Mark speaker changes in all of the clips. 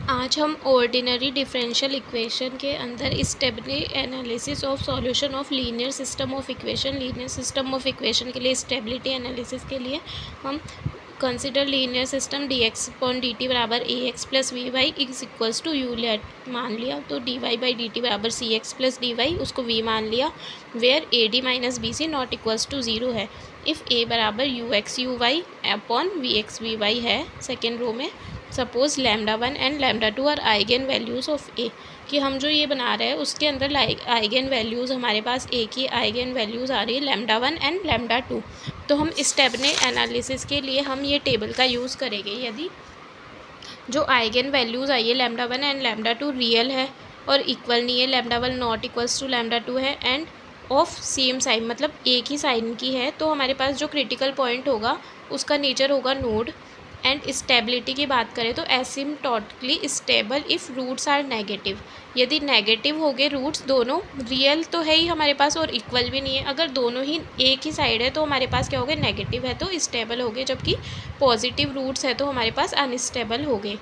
Speaker 1: आज हम ordinary differential equation के अंदर stability analysis of solution of linear system of equation के लिए स्टेबिलिटी एनालिसिस के लिए हम कंसिडर लीनियर सिस्टम dx/dt बराबर ax plus V Y is equals to U मान लिया, तो dy/dt बराबर cx प्लस dy उसको v मान लिया, where ad minus bc not equals to 0 है। इफ़ a बराबर ux uy upon vx vy है सेकेंड रो में, suppose λ1 and λ2 are eigen values of A, कि हम जो ये बना रहे हैं उसके अंदर आइगन वैल्यूज़ हमारे पास ए की आइगन वैल्यूज़ आ रही है λ1 एंड λ2। तो हम स्टेबिलिटी एनालिसिस के लिए हम ये टेबल का यूज़ करेंगे। यदि जो आइगन वैल्यूज़ आई है λ1 एंड λ2 रियल है और इक्वल नहीं है, λ1 नॉट इक्वल्स टू λ2 है एंड ऑफ सेम साइन मतलब एक ही साइन की है, तो हमारे पास जो क्रिटिकल पॉइंट होगा उसका नेचर होगा नोड। एंड स्टेबिलिटी की बात करें तो asymptotically stable if roots are negative, यदि नेगेटिव हो गए रूट्स, दोनों रियल तो है ही हमारे पास और इक्वल भी नहीं है, अगर दोनों ही एक ही साइड है तो हमारे पास क्या हो गए, नेगेटिव है तो स्टेबल हो गए, जबकि पॉजिटिव रूट्स है तो हमारे पास अनस्टेबल हो गए।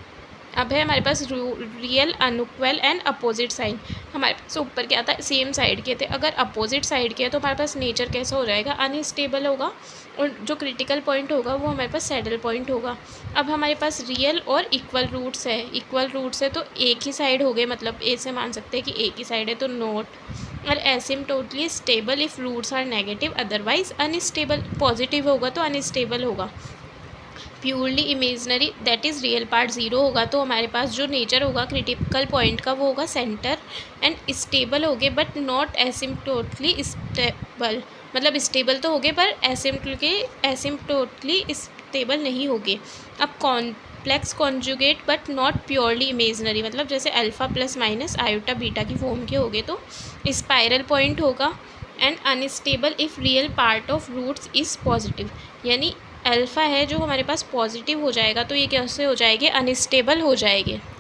Speaker 1: अब है हमारे पास real, unequal and opposite sign. हमारे पास ऊपर क्या था, सेम साइड के थे, अगर अपोजिट साइड के है तो हमारे पास नेचर कैसा हो जाएगा, अनस्टेबल होगा, और जो क्रिटिकल पॉइंट होगा वो हमारे पास सैडल पॉइंट होगा। अब हमारे पास रियल और इक्वल रूट्स है, तो एक ही साइड हो गए, मतलब ए से मान सकते हैं कि एक ही साइड है तो नोट। और asymptotically stable if roots are negative, otherwise unstable, positive होगा तो अनस्टेबल होगा। Purely imaginary that is real part 0 होगा, तो हमारे पास जो नेचर होगा क्रिटिकल पॉइंट का वो होगा सेंटर। एंड स्टेबल हो गए बट नॉट एसिम्प्टोटिकली स्टेबल, मतलब स्टेबल तो हो गए पर एसिम्प्टोटिकली स्टेबल नहीं होगे। अब complex conjugate but not purely imaginary, मतलब जैसे alpha plus minus iota beta की फॉर्म के होगे तो स्पाइरल पॉइंट होगा। And unstable if real part of roots is positive, यानी अल्फ़ा है जो हमारे पास पॉजिटिव हो जाएगा तो ये कैसे हो जाएंगे, अनस्टेबल हो जाएंगे।